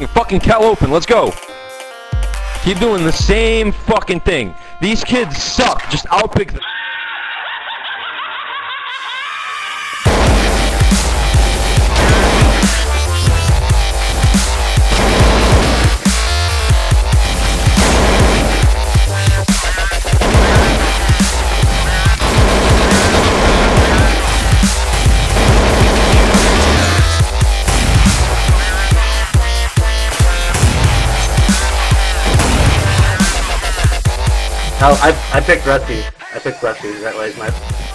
Fucking Cal Open, let's go. Keep doing the same fucking thing. These kids suck. Just outpick them. Oh, I picked rusky. I picked rusky. That way, my